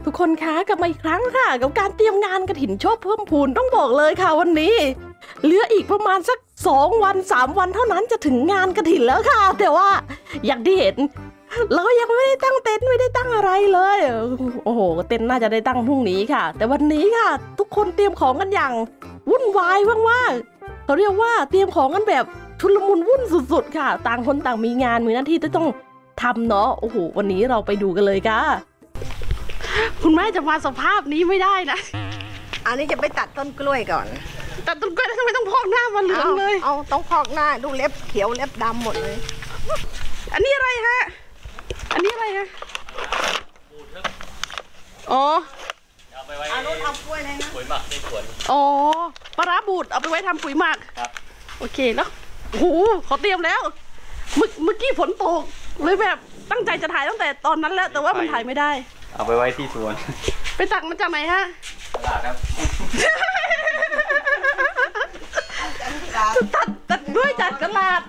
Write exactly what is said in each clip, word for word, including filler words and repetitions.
ทุกคนคะกลับมาอีกครั้งค่ะกับการเตรียมงานกฐินโชคเพิ่มพูนต้องบอกเลยค่ะวันนี้เหลืออีกประมาณสักสองวันสามวันเท่านั้นจะถึงงานกฐินแล้วค่ะแต่ว่าอย่างที่เห็นเราก็ยังไม่ได้ตั้งเต็นท์ไม่ได้ตั้งอะไรเลยโอ้โหเต็นท์น่าจะได้ตั้งพรุ่งนี้ค่ะแต่วันนี้ค่ะทุกคนเตรียมของกันอย่างวุ่นวายมากๆเขาเรียกว่าเตรียมของกันแบบชุลมุนวุ่นสุดๆค่ะต่างคนต่างมีงานมีหน้าที่ที่ต้องทำเนาะโอ้โหวันนี้เราไปดูกันเลยค่ะคุณแม่จะมาสภาพนี้ไม่ได้นะอันนี้จะไปตัดต้นกล้วยก่อนตัดต้นกล้วยแล้วทำไมต้องพอกหน้ามาเหลืองเลยเอาต้องพอกหน้าดูเล็บเขียวเล็บดำหมดเลยอันนี้อะไรฮะอันนี้อะไรฮะอ๋อเอาไปไว้เอารถเอากล้วยเลยนะปุ๋ยหมักในสวนอ๋อปลาร้าบูดเอาไปไว้ทำปุ๋ยหมักครับโอเคแล้วโอ้โหเขาเตรียมแล้วเมื่อเมื่อกี้ฝนตกเลยแบบตั้งใจจะถ่ายตั้งแต่ตอนนั้นแล้วแต่ว่ามันถ่ายไม่ได้เอาไปไว้ที่สวนไปตักมาจากไหนฮะตลาดครับตัดตัดด้วยจากตลาด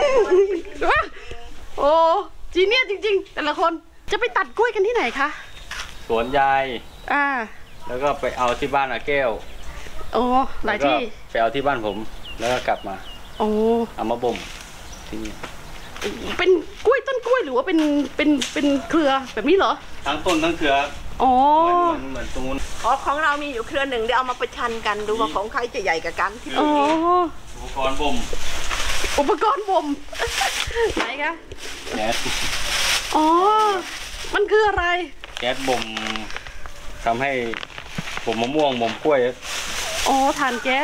โอ้จีเนียจริงๆแต่ละคนจะไปตัดกล้วยกันที่ไหนคะสวนยายอ่าแล้วก็ไปเอาที่บ้านอาแก้วโอ้หลายที่ไปเอาที่บ้านผมแล้วก็กลับมาโอ้เอามาบ่มที่นี่เป็นกล้วยต้นกล้วยหรือว่าเป็นเป็นเป็นเครือแบบนี้เหรอทั้งต้นทั้งเครืออ๋อเหมือนเหมือนตรงนู้นอ๋อของเรามีอยู่เครือหนึ่งเดี๋ยวเอามาประชันกันดูว่าของใครจะใหญ่กับกันที่อ๋ออุปกรณ์บ่มอุปกรณ์บ่มไหนคะแก๊สอ๋อมันคืออะไรแก๊สบ่มทำให้บ่มมะม่วงบ่มกล้วยอ๋อถ่านแก๊ส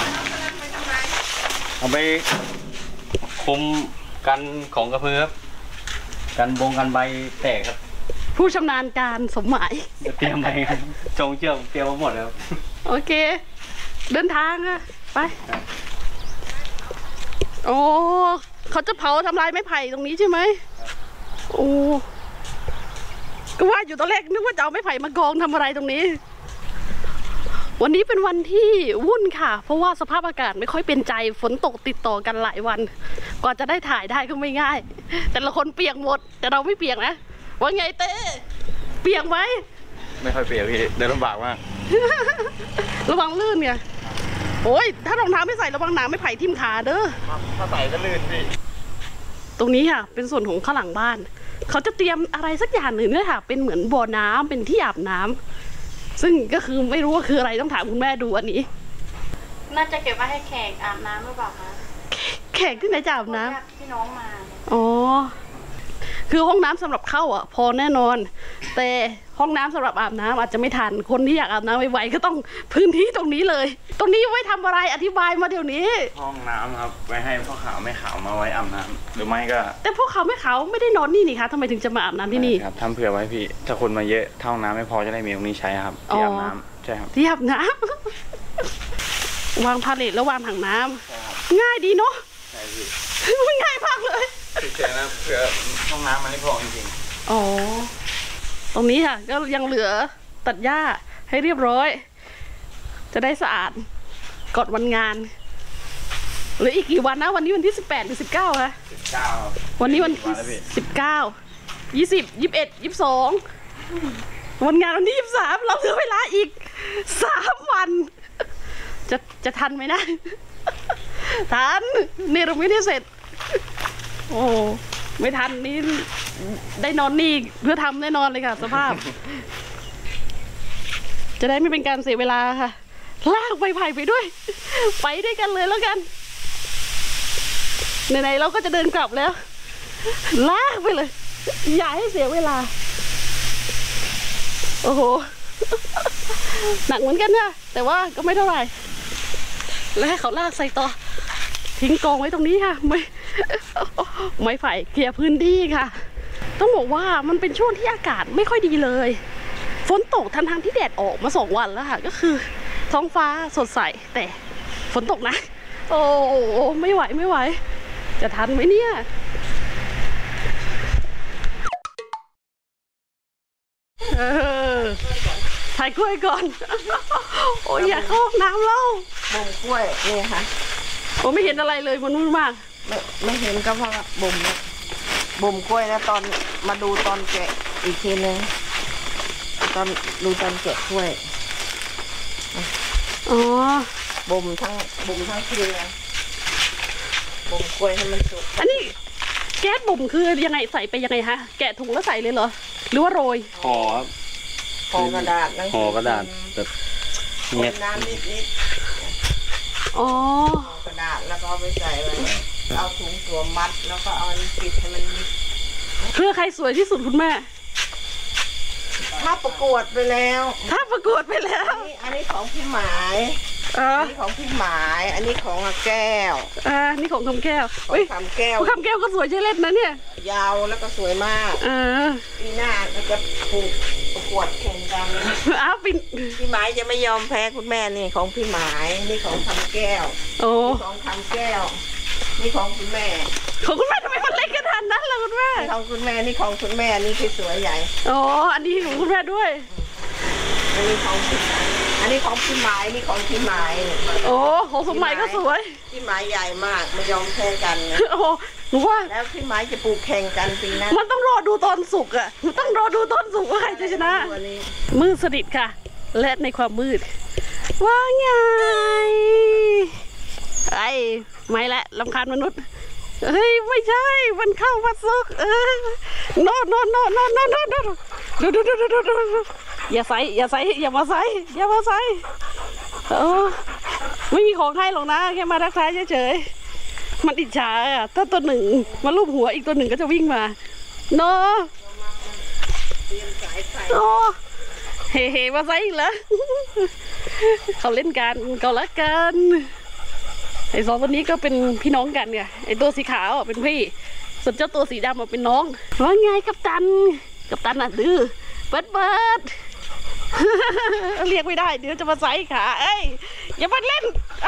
เอาไปคุมกันของกระเพื่อมกันบงกันใบแตกครับผู้ชำนาญการสมหมายเตรียมไปจงเชือกเตรียมมาหมดแล้วโอเคเดินทางอะไปโอ้เขาจะเผาทำลายไม้ไผ่ตรงนี้ใช่ไหมโอ้ก็ว่าอยู่ตอนแรกนึกว่าจะเอาไม้ไผ่มากองทำอะไรตรงนี้วันนี้เป็นวันที่วุ่นค่ะเพราะว่าสภาพอากาศไม่ค่อยเป็นใจฝนตกติดต่อกันหลายวันกว่าจะได้ถ่ายได้ก็ไม่ง่ายแต่ละคนเปียกหมดแต่เราไม่เปียกนะว่าไงเต้เปียกไหมไม่ค่อยเปียกพี่เดินลำบากมากระวังลื่นไงโอ้ยถ้ารองเท้าไม่ใส่ระวังหนามไม่ไผ่ทิ่มขาเด้อถ้าใส่ก็ลื่นพี่ตรงนี้ค่ะเป็นส่วนของข้างหลังบ้านเขาจะเตรียมอะไรสักอย่างหนึ่งเนี่ยค่ะเป็นเหมือนบ่อน้ำเป็นที่อาบน้ำซึ่งก็คือไม่รู้ว่าคืออะไรต้องถามคุณแม่ดูอันนี้น่าจะเก็บไว้ให้แขกอาบน้ำหรือเปล่าคะแขกที่ไหนจะอาบน้ำที่น้องมาอ๋อคือห้องน้ำสำหรับเข้าอ่ะพอแน่นอนแต่ห้องน้ำสำหรับอาบน้ำอาจจะไม่ทันคนที่อยากอาบน้ำไวๆก็ต้องพื้นที่ตรงนี้เลยตรงนี้ไว้ทำอะไรอธิบายมาเดี๋ยวนี้ห้องน้ำครับไว้ให้พ่อขาวแม่ขาวมาไว้อาบน้ำหรือไม่ก็แต่พ่อขาวแม่ขาวไม่ได้นอนนี่นี่คะทำไมถึงจะมาอาบน้ำที่นี่ครับทำเผื่อไว้พี่ถ้าคนมาเยอะถ้าห้องน้ำไม่พอจะได้มีตรงนี้ใช้ครับที่อาบน้ำใช่ครับที่อาบน้ำวางพาเลทแล้ววางถังน้ำง่ายดีเนาะใช่พี่มันง่ายมากเลยเผื่อนะเผื่อห้องน้ำมันไม่พอจริงๆอ๋อตรงนี้ค่ะก็ยังเหลือตัดหญ้าให้เรียบร้อยจะได้สะอาดก่อนวันงานหรืออีกกี่วันนะวันนี้วันที่สิบแปดหรือสิบเก้าคะสิบเก้าวันนี้วันที่สิบเก้ายี่สิบยี่สิบเอ็ดยี่สิบสองวันงานวันที่ยี่สิบสามเราเหลือเวลาอีกสามวันจะจะทันไหมนะทันเนรมิตให้เสร็จโอ้ไม่ทันนี่ได้นอนนี่เพื่อทำแน่นอนเลยค่ะสภาพจะได้ไม่เป็นการเสียเวลาค่ะลากไปไผ่ไปด้วยไปด้วยกันเลยแล้วกันไหนๆเราก็จะเดินกลับแล้วลากไปเลยอย่าให้เสียเวลาโอ้โหหนักเหมือนกันนะแต่ว่าก็ไม่เท่าไหร่แล้วให้เขาลากใส่ต่อทิ้งกองไว้ตรงนี้ค่ะไม่ไม้ไผ่เคลียร์พื้นที่ค่ะต้องบอกว่ามันเป็นช่วงที่อากาศไม่ค่อยดีเลยฝนตกทันทางที่แดดออกมาสองวันแล้วค่ะก็คือท้องฟ้าสดใสแต่ฝนตกนะโอ้ไม่ไหวไม่ไหวจะทันไหมเนี่ยเออถ่ายกล้วยก่อนโอ้ยอยากเข้าห้องน้ำแล้วบ่มกล้วยนี่ค่ะโอ้ไม่เห็นอะไรเลยมันมืดมากไม่ไม่เห็นก็เพราะบ่มบ่มกล้วยแล้วตอนมาดูตอนแกะอีกทีนึงตอนดูตอนแกะกล้วยอ๋อบ่มทั้งบ่มทั้งเครือบ่มกล้วยให้มันสุกอันนี้แก๊สบ่มคือยังไงใส่ไปยังไงคะแกะถุงแล้วใส่เลยเหรอหรือว่าโรยห่อครับห่อกระดาษนั่นห่อกระดาษแบบคเนี้ยนน้ำนิดอ๋อๆห่อกระดาษแล้วก็เอาไปใส่ไว้เอาถุงสวมมัดแล้วก็เอาอันนี้ปิดให้มันมิดเครือใครสวยที่สุดคุณแม่ถ้าประกวดไปแล้วถ้าประกวดไปแล้วอันนี้อันนี้ของพี่หมายเอออันนี้ของพี่หมาย อันนี้ของอาแก้วอ่านี่ของคำแก้วของอุ้ยคำแก้วของคำแก้วก็สวยใช่เล่นนะเนี่ยยาวแล้วก็สวยมากเออปีหน้าก็จะปลูกประกวดแข่งกันอ้าวปินพี่หมายจะไม่ยอมแพ้คุณแม่นี่ของพี่หมายนี่ของคำแก้วโอ้นี่ของคำแก้ว นี่ของคุณแม่ของคุณแม่ทำไมมันเล็กขนาดนั้นล่ะคุณแม่นี่ของคุณแม่นี่ของคุณแม่นี่คือสวยใหญ่อ๋ออันนี้ของคุณแม่ด้วยอันนี้ของพี่หมายอันนี้ของพี่หมายนี่ของพี่หมายโอ้ของสมัยก็สวยพี่หมายใหญ่มากไม่ยอมแพ้กันนะโอ้หนูว่าแล้วพี่หมายจะปลูกแข่งกันปีหน้ามันต้องรอดูตอนสุกอ่ะมันต้องรอดูตอนสุกว่าใครจะชนะตัวนี้มืดสนิทค่ะ และในความมืด ว่าไงไอ้ไม่ละลำคาญมนุษย์เฮ้ยไม่ใช่ มันเข้ามาซุกเออโน่นโน่นโน่นโน่นโน่นโน่นโน่นดูดูดูดูดูดูอย่าใส่อย่าใส่อย่ามาใส่อย่ามาใส่เออไม่มีของให้หรอกนะแค่มาทักทายเฉยๆมันอิจฉาอ่ะถ้าตัวหนึ่งมาลูบหัวอีกตัวหนึ่งก็จะวิ่งมาเนาะเตรียมสายไฟโอ้เฮ่เฮ่มาใส่อีกแล้ว เขาเล่นกันเขารักกันไอ้สองตัวนี้ก็เป็นพี่น้องกันไงไอ้ตัวสีขาวอ่ะเป็นพี่ส่วนเจ้าตัวสีดำอ่ะเป็นน้องว่าไงกัปตันกัปตันอ่ะดื้อเบิดเบิด เรียกไม่ได้เดี๋ยวจะมาใส่ขาเอ้ยอย่ามาเล่นไอ้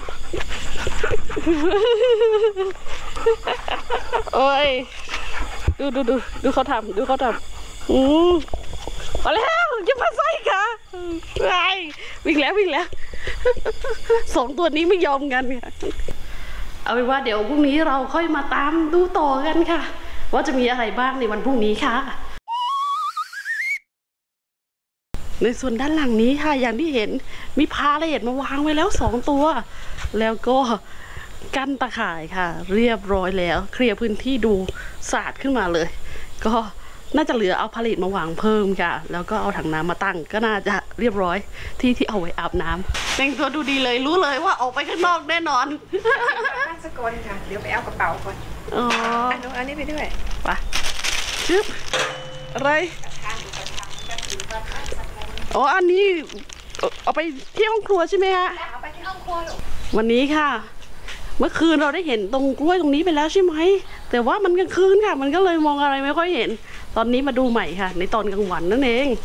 โอ้ยดูดูดูดูเขาทำดูเขาทำอืมมาแล้วอย่ามาใส่ขาไอ้วิ่งแล้ววิ่งแล้ว สองตัวนี้ไม่ยอมกันค่ะเอาเป็นว่าเดี๋ยวพรุ่งนี้เราค่อยมาตามดูต่อกันค่ะ ว่าจะมีอะไรบ้างในวันพรุ่งนี้ค่ะ ในส่วนด้านหลังนี้ค่ะอย่างที่เห็นมีพาเลทมาวางไว้แล้วสองตัว แล้วก็กั้นตะข่ายค่ะ เรียบร้อยแล้วเคลียร์พื้นที่ดูสะอาดขึ้นมาเลย ก็น่าจะเหลือเอาพาเลทมาวางเพิ่มค่ะ แล้วก็เอาถังน้ำมาตั้งก็น่าจะเรียบร้อยที่ที่เอาไว้อาบน้ำแต่งตัวดูดีเลยรู้เลยว่าออกไปข้างนอกแน่นอนบ้านสกลค่ะเดี๋ยวไปเอากระเป๋าก่อนอ๋ออันนู้นอันนี้ไปด้วยไปชึบอะไรอ๋ออันนี้เอาไปที่ห้องครัวใช่ไหมคะเอาไปที่ห้องครัวลูกวันนี้ค่ะ เมื่อคืนเราได้เห็นตรงกล้วยตรงนี้ไปแล้วใช่ไหมแต่ว่ามันกลางคืนค่ะ มันก็เลยมองอะไรไม่ค่อยเห็น ตอนนี้มาดูใหม่ค่ะ ในตอนกลางวันนั่นเอง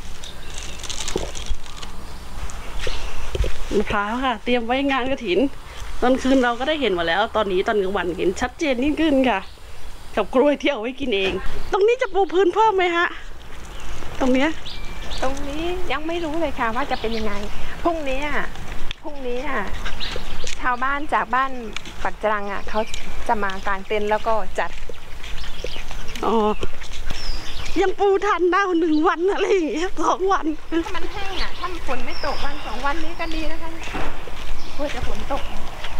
มะพร้าวค่ะ เตรียมไว้งานกฐิน ตอนคืนเราก็ได้เห็นมาแล้ว ตอนนี้ตอนกลางวันเห็นชัดเจนยิ่งขึ้นค่ะ กับกล้วยที่เอาไว้กินเอง ตรงนี้จะปูพื้นเพิ่มไหมฮะตรงเนี้ยตรงนี้ยังไม่รู้เลยค่ะว่าจะเป็นยังไง พรุ่งนี้อ่ะ พรุ่งนี้อ่ะ ชาวบ้านจากบ้านปักจรังอ่ะเขาจะมากางเต็นท์แล้วก็จัดอ๋อ ยังปูทันได้หนึ่งวันอะไรอย่างเงี้ยสองวันถ้ามันแห้งอ่ะ ถ้าฝนไม่ตกวันสองวันนี้ก็ดีนะคะกลัวจะฝนตก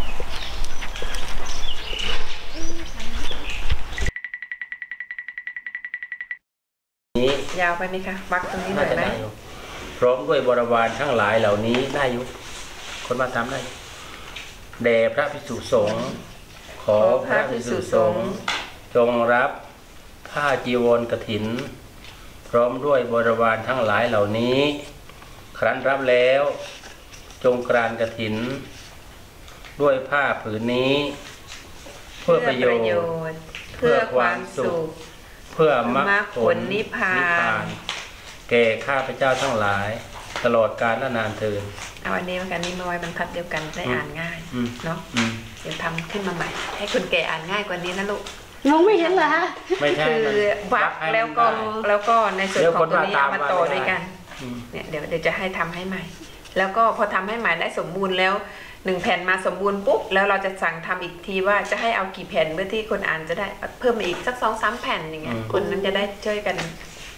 นี้ยาวไปไหมคะปักตรงนี้หน่น่าอยจะไหมได้อยู่พร้อมด้วยบริวารทั้งหลายเหล่านี้ได้อยู่คนมาทำได้แด่พระภิกษุสงฆ์ขอพระภิกษุสงฆ์จงรับผ้าจีวรกฐิน พร้อมด้วยบริวารทั้งหลายเหล่านี้ ครั้นรับแล้ว จงกรานกฐิน ด้วยผ้าผืนนี้ เพื่อประโยชน์ เพื่อความสุข เพื่อมรรคผลนิพพานแก่ข้าพเจ้าทั้งหลาย ตลอดกาลนานเทินเอาอันนี้มากันนี้มาไว้บรรทัดเดียวกันได้อ่านง่ายอืมเนาะอืมเดี๋ยวทำขึ้นมาใหม่ ให้คนแก่อ่านง่ายกว่านี้นะลูกน้องไม่เห็นเหรอฮะไม่ใช่คือมันวักให้แล้วก็ได้แล้วก็ในส่วนเดี๋ยวของตรงนี้คนว่าตามเอามาต่อมาไม่ได้ด้วยกันอืมเนี่ยเดี๋ยวเดี๋ยวจะให้ทำให้ใหม่ แล้วก็พอทำให้ใหม่ได้สมบูรณ์แล้วหนึ่งแผ่นมาสมบูรณ์ปุ๊บแล้วเราจะสั่งทำอีกทีว่าจะให้เอากี่แผ่นเพื่อที่คนอ่านจะได้เพิ่มมาอีกสักสองสามแผ่นอย่างเงี้ยคนนั้นจะได้ช่วยกัน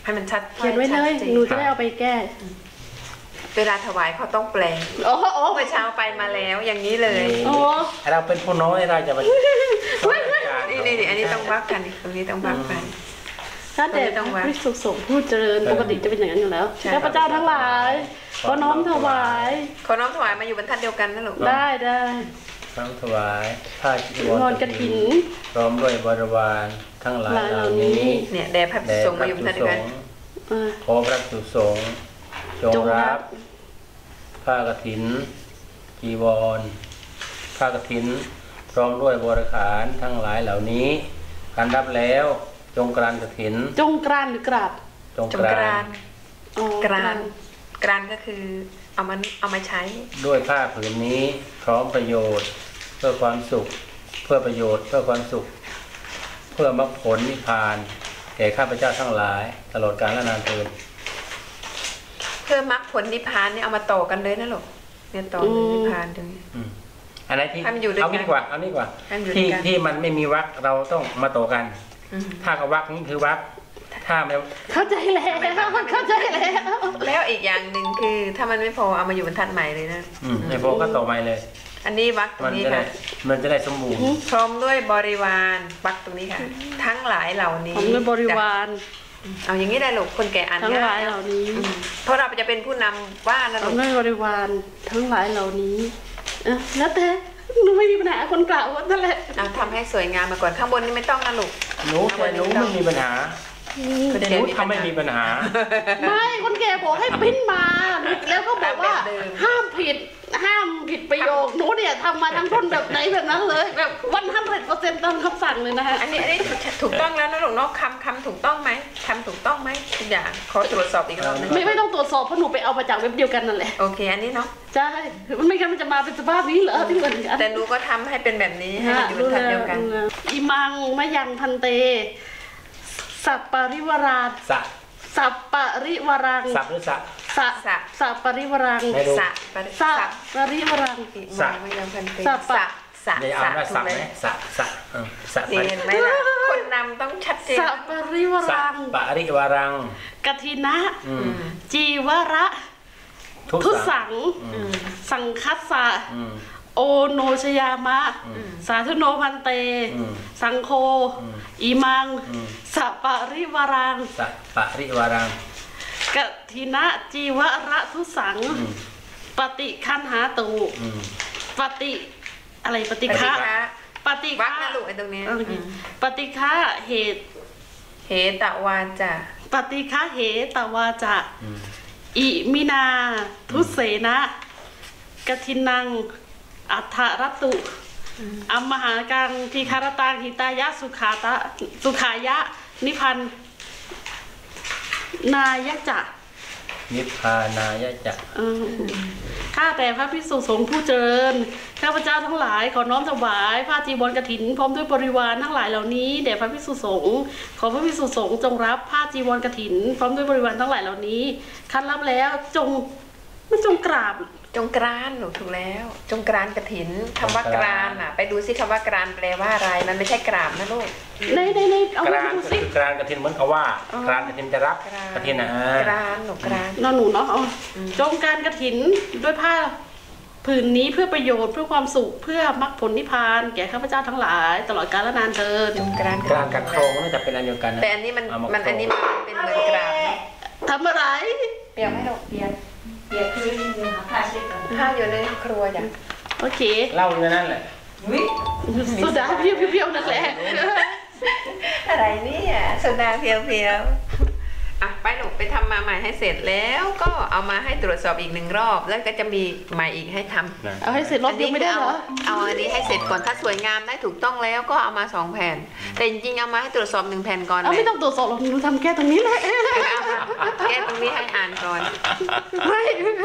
ให้มันชัดเขียนไว้เลยชัดจริงหนูจะได้เอาไปแก้เวลาถวายเขาต้องแปลงโอ้โหเมื่อเช้าไปมาแล้วอย่างนี้เลยโอ้เราเป็นผู้น้อยเราจะมานี่นี่นี่อันนี้ต้องวักกันตรงนี้ต้องวักกันถ้าแต่ต้องวางพระสุขสงฆ์ผู้เจริญปกติจะเป็นอย่างนั้นอยู่แล้วใช่ข้าพเจ้าทั้งหลายขอน้อมถวายขอน้อมถวายมาอยู่บรรทัดเดียวกันนะลูกได้ได้น้อมถวายผ้าจีววรรกฐินพร้อมด้วยบริวารทั้งหลายเหล่านี้เนี่ยแด่พระภิกษุสงฆ์มาอยู่บรรทัดเดียวกันอ่าขอพระภิกษุสงฆ์จงจงรัรับ บผ้ากฐินจีวรผ้ากฐินพร้อมด้วยบริขารทั้งหลายเหล่านี้การรับแล้วจงกรานกฐินจงกรานหรือกราบจงจกงรากราน นอ๋อกรานกรานก็คือเอามันเอามาใช้ด้วยผ้าผืนนี้พร้อมประโยชน์ เพื่อความสุข เพื่อประโยชน์ เพื่อความสุข เพื่อมรรคผลนิพพาน แก่ข้าพเจ้าทั้งหลาย ตลอดกาลและนานเทอญเพื่อมรรคผลนิพพานเนี่ยเอามาต่อกันเลยนะลูกเนี่ยต่อเลยนิพพานตรงนี้อืมอันไหนที่ให้มันอยู่ด้วยกันเอานี่กว่าเอานี่กว่าให้มันอยู่ที่ด้วยกันที่มันไม่มีวรรคเราต้องมาต่อกันอืมถ้ากับวรรคนี่คือวรรคถ้าไม่เข้าใจแล้วเข้าใจแล้วแล้วอีกอย่างหนึ่งคือถ้ามันไม่พอเอามาอยู่บรรทัดใหม่เลยนะอืมไม่พอก็ต่อไปเลยอันนี้วักตรมันงนี้จะได้ค่ะมันจะได้สมบูรณ์พร้อมด้วยบริวารวักตรงนี้ค่ะ ทั้งหลายเหล่านี้ผมด้วยบริวารเอาอย่างนี้ได้ลูกคนแก่อ่านทั้งหลายง่เหล่านี้อืมเพราะเราจะเป็นผู้นำว่านะผลูมกด้วยบริวารทั้งหลายเหล่านี้เอ้อแล้วแต่หนูไม่มีปัญหาคนกล่าวว่านั่นแหละเอาทำให้สวยงามมาก่อนข้างบนนี่ไม่ต้องนะลูกหนูแต่หนูไม่มีปัญหาคนแต่หแก่นูมีทำไม่มีปัญหาไม่คนแก่บอกให้ปริ้นมาแล้วก็บอกว่าแบบเดิมห้ามผิดห้ามผิดประโยคหนูเนี่ยทำมาทั้งต้นแบบไหนแบบนั้นเลยแบบวันห้าสิบเปอร์เซ็นต์ตามคำสั่งเลยนะฮะอันนี้อันนี้ถูกต้องแล้วนะลูกเนาะคำคำถูกต้องไหมคำถูกต้องไหมทุกอย่างขอตรวจสอบอีกรอบหนึงไม่ไม่ต้องตรวจสอบเพราะหนูไปเอามาจากเว็บเดียวกันนั่นแหละโอเคอันนี้เนาะใช่ไม่งั้นมันจะมาเป็นสภาพนี้เหรอที่เหมือนกันแต่หนูก็ทำให้เป็นแบบนี้ให้มันอยู่บรรทัดเดียวกันอิมังมะยังพันเต สัปปริวราชสะสัปปริวรังสับหรือสะสะสะสัปปริวรังไม่รู้สะปริสัสะปริวรังสะไม่ยังพันเตสะปะสะสะเดี๋ยวอ่านว่าถูสะกไหมเลยสะสะเออสะนี่เห็นไหมล่ะคนนำต้องชัดเจนสัปปริวสะรังปะริวารังกทินะอืมจีวระทุทุสัสังงอืมสังคัสสะอืมโอโนชยามะ สาธุโนพันเตอืมสังโฆอืมอิมังอืมสัปปริวรังสะปะริวารังกทินะจีวระทุสังอืมปฏิคันหาตูอืมปฏิอะไรปฏิปฏิฆะฆะปฏิวักฆะนะลูกไอ้ตรงเนี้ยโอเคอืมปฏิฆะเหตุเหตวาจาปฏิฆะเหตวาจะอืมอิมินา ทุเสนะกทินัง อัฏฐรตุอัมมหากังทีคารตังหิตายะสุขาตะสุขายะ นิพันธ์นายะจะนิพพานายะจักเออข้าแต่พระภิกษุสงฆ์ผู้เจริญข้าพเจ้าทั้งหลายขอน้อมถวายผ้าจีวรกฐินพร้อมด้วยบริวารทั้งหลายเหล่านี้แด่พระภิกษุสงฆ์ขอพระภิกษุสงฆ์จงรับผ้าจีวรกฐินพร้อมด้วยบริวารทั้งหลายเหล่านี้คันรับแล้วจงไม่จงกราบจงกรานหนูถูกแล้ว จงกรานกฐินคำว่ากรานอ่ะ ไปดูซิคำว่ากรานแปลว่าอะไร มันไม่ใช่กราบนะลูกในในในเอากมารานดูก็สิคือกรานกฐินเหมือนเขาว่า กรานกฐินจะรับกรานกฐินอ่ะกรานหนูกรานนอนหนูเนาะเอาจงการกฐินด้วยผ้าผืนนี้เพื่อประโยชน์เพื่อความสุขเพื่อมรรคผลนิพพานแก่ข้าพเจ้าทั้งหลาย ตลอดกาลและนานเทินจงกรานกรานกับโครงน่าจะเป็นอันเดียวกันนะแต่อันนี้มันเอาามันอันนี้มันเป็นเหมือนกราบนะทำอะไรเปียกไหมลูกเปียกเปียกคือนิดนึงค่ะผ้าเช็ดก่อนผ้าอยู่ในครัวจ้ะโอเคเล่าเรื่องนั้นแหละอุ้ยสุดาเพียวเพียวๆนั่นแหละอะไรเนี่ยโซดาเพียวๆอ่ะไปหนูไปทำมาใหม่ให้เสร็จแล้วก็เอามาให้ตรวจสอบอีกหนึ่งรอบ แล้วก็จะมีใหม่อีกให้ทำนะเอาให้เสร็จรอบเดียวไม่ได้เหรอเอาอันนี้ให้เสร็จก่อนถ้าสวยงามได้ถูกต้องแล้วก็เอามาสองแผ่น แต่จริงๆเอามาให้ตรวจสอบหนึ่งแผ่นก่อนเอาเลไม่ยต้องตรวจสอบหรอกหนูทำแค่ตรงนี้แหละแก้ตรงนี้ให้อ่านก่อนไม่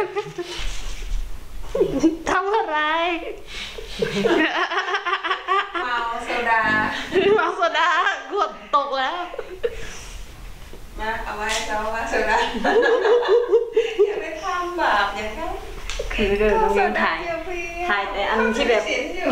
ทำอะไรเมาโซดามาโซดากดตกแล้วมาเอาไว้เราว่าโซดาอย่าไปทำบาปอย่างนั้นคือเรื่องน้องถ่าย ถ่ายแต่อันที่แบบสินอยู่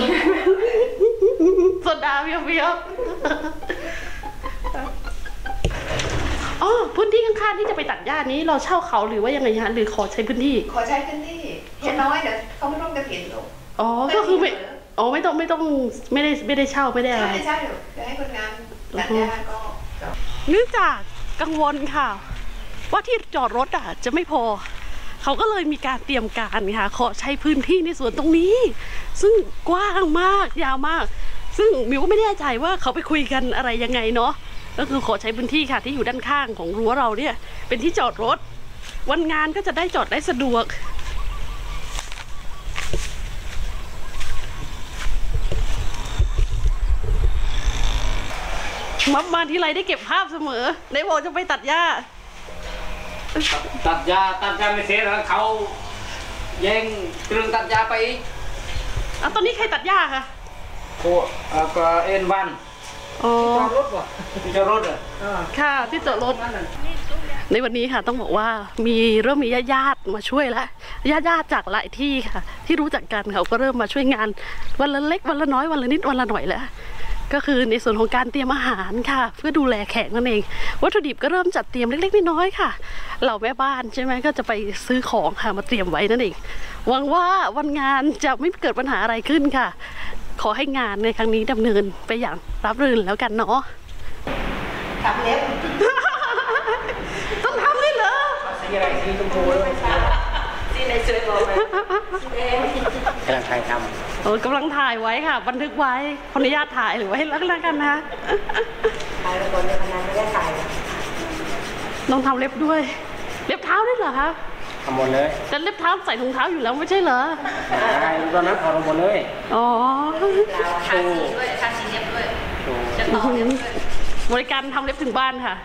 โซดาเพียวเพียวๆอ๋อพื้นที่ข้างๆที่จะไปตัดหญ้านี้เราเช่าเขาหรือว่ายังไงฮะหรือขอใช้พื้นที่ขอใช้พื้นที่เห็นน้อยเดี๋ยวเขาไม่ต้องกระถิ่นหรอกอ๋อก็คือไม่อ๋อไม่ต้องไม่ต้องไม่ได้ไม่ได้เช่าไม่ได้อะไรใช่ใช่เดี๋ยวให้คนงานตัดหญ้าก็เนื่องจากกังวลค่ะว่าที่จอดรถอ่ะจะไม่พอเขาก็เลยมีการเตรียมการค่ะขอใช้พื้นที่ในสวนตรงนี้ซึ่งกว้างมากยาวมากซึ่งมิวก็ไม่แน่ใจว่าเขาไปคุยกันอะไรยังไงเนาะก็คือขอใช้พื้นที่ค่ะที่อยู่ด้านข้างของรั้วเราเนี่ยเป็นที่จอดรถวันงานก็จะได้จอดได้สะดวกมามาทีไรได้เก็บภาพเสมอในบอกจะไปตัดหญ้าตัดหญ้าตัดหญ้าไม่เสร็จแล้วเขาแย่งเครื่องตัดหญ้าไปอีกอ่ะตอนนี้ใครตัดหญ้าคะโอ้ก็เอ็นวันอ๋อจอดรถวะที่จอดรถอ่ะค่ะที่จอดรถในวันนี้ค่ะต้องบอกว่ามีเริ่มมีญาติๆมาช่วยแล้วญาติๆจากหลายที่ค่ะที่รู้จักกันเขาก็เริ่มมาช่วยงานวันละเล็กวันละน้อยวันละนิดวันละหน่อยแล้วก็คือในส่วนของการเตรียมอาหารค่ะเพื่อดูแลแขกนั่นเองวัตถุดิบก็เริ่มจัดเตรียมเล็กๆน้อยๆค่ะเหล่าแม่บ้านใช่ไหมก็จะไปซื้อของค่ะมาเตรียมไว้นั่นเองหวังว่าวันงานจะไม่เกิดปัญหาอะไรขึ้นค่ะขอให้งานในครั้งนี้ดำเนินไปอย่างราบรื่นแล้วกันเนาะทำเล็บต้องทำเลยเหรอสีอะไรสีชมพูเลยสีในสวยบอกไหมกำลังถ่ายทำเออกำลังถ่ายไว้ค่ะบันทึกไว้ขออนุญาตถ่ายหรือไว้แล้วกันนะถ่ายไปก่อนเดี๋ยวพนันไม่ได้ถ่ายต้องทำเล็บด้วยเล็บเท้าด้วยเหรอคะทำหมดเลยแต่เล็บเท้าใส่ถุงเท้าอยู่แล้วไม่ใช่เหรอใช่ตอนนั้นถอดหมดเลยอ๋อทาสีด้วยทาสีเล็บด้วยจะต่อเล็บด้วยบริการทำเล็บถึงบ้านค่ะ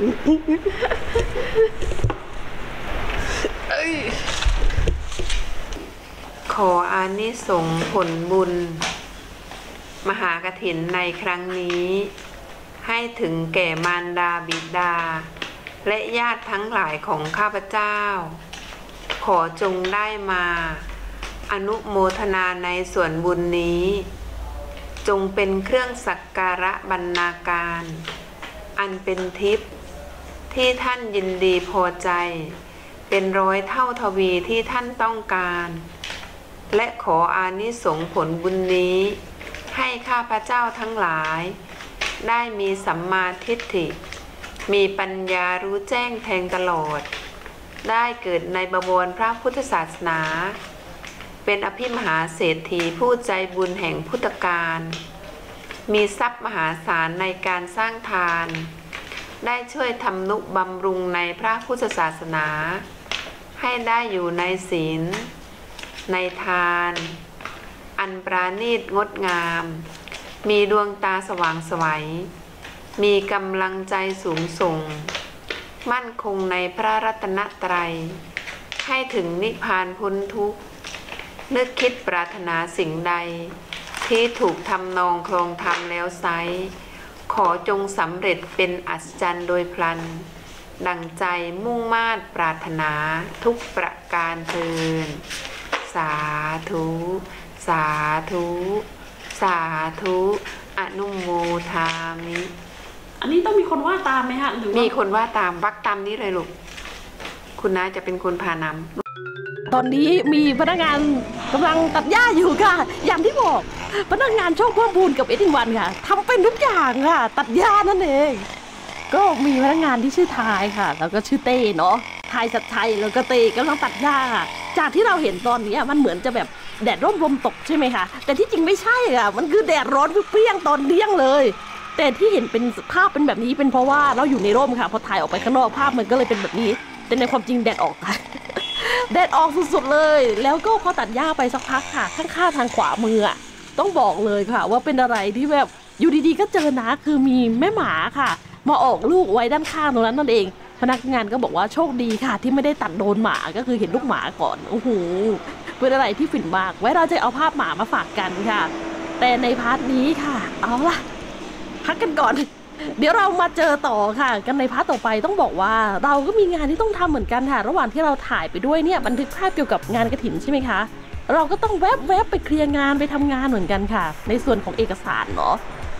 ขออานิสงส์ผลบุญมหากฐินในครั้งนี้ให้ถึงแก่มารดาบิดาและญาติทั้งหลายของข้าพเจ้าขอจงได้มาอนุโมทนาในส่วนบุญนี้จงเป็นเครื่องสักการะบรรณาการอันเป็นทิพย์ที่ท่านยินดีพอใจเป็นร้อยเท่าทวีที่ท่านต้องการและขออานิสงส์ผลบุญนี้ให้ข้าพเจ้าทั้งหลายได้มีสัมมาทิฏฐิมีปัญญารู้แจ้งแทงตลอดได้เกิดในบวรพระพุทธศาสนาเป็นอภิมหาเศรษฐีผู้ใจบุญแห่งพุทธกาลมีทรัพย์มหาศาลในการสร้างทานได้ช่วยทำนุบำรุงในพระพุทธศาสนาให้ได้อยู่ในศีลในทานอันปราณีตงดงามมีดวงตาสว่างไสวมีกำลังใจสูงส่งมั่นคงในพระรัตนตรัยให้ถึงนิพพานพ้นทุกข์นึกคิดปรารถนาสิ่งใดที่ถูกทำนองครองธรรมแล้วไซร้ขอจงสำเร็จเป็นอัศจรรย์โดยพลันดังใจมุ่งมา่ปรารถนาทุกประการเทินสาธุสาธุสาธุอนุโมทามิอันนี้ต้องมีคนว่าตามไหมฮะหรือมีคนว่าตามวักตามนี้เลยลูกคุณน้าจะเป็นคนพานำตอนนี้มีพนักงานกำลังตัดหญ้าอยู่ค่ะอย่างที่บอกพนักงานโชคเพิ่มพูนกับเอ็ดดิ้งวันค่ะทำเป็นทุกอย่างค่ะตัดหญ้านั่นเองก็มีพนักงานที่ชื่อทายค่ะแล้วก็ชื่อเต้เนาะทายสัตชัยแล้วก็เต้กำลังตัดหญ้าค่ะจากที่เราเห็นตอนนี้มันเหมือนจะแบบแดดร่มลมตกใช่ไหมคะแต่ที่จริงไม่ใช่ค่ะมันคือแดดร้อนเปรี้ยงตอนเที่ยงเลยแต่ที่เห็นเป็นภาพเป็นแบบนี้เป็นเพราะว่าเราอยู่ในร่มค่ะพอถ่ายออกไปข้างนอกภาพมันก็เลยเป็นแบบนี้แต่ในความจริงแดดออกค่ะแดดออกสุดๆเลยแล้วก็พอตัดหญ้าไปสักพักค่ะข้างๆทางขวามือต้องบอกเลยค่ะว่าเป็นอะไรที่แบบอยู่ดีๆก็เจอนะคือมีแม่หมาค่ะมาออกลูกไว้ด้านข้างตรงนั้นนั่นเองพนักงานก็บอกว่าโชคดีค่ะที่ไม่ได้ตัดโดนหมาก็คือเห็นลูกหมาก่อนโอ้โหเป็นอะไรที่ฝิ่นมากไว้เราจะเอาภาพหมามาฝากกันค่ะแต่ในพาร์ทนี้ค่ะเอาล่ะพักกันก่อนเดี๋ยวเรามาเจอต่อค่ะกันในพาร์ทต่อไปต้องบอกว่าเราก็มีงานที่ต้องทำเหมือนกันค่ะระหว่างที่เราถ่ายไปด้วยเนี่ยบันทึกภาพเกี่ยวกับงานกฐินใช่ไหมคะเราก็ต้องแวบๆไปเคลียร์งานไปทำงานเหมือนกันค่ะในส่วนของเอกสารเนาะ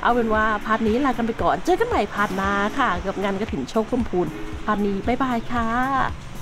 เอาเป็นว่าพาร์ทนี้ลากันไปก่อนเจอกันใหม่พาร์ทหน้าค่ะกับงานกฐินโชคพุ่มพูนพาร์ทนี้บ๊ายบายค่ะ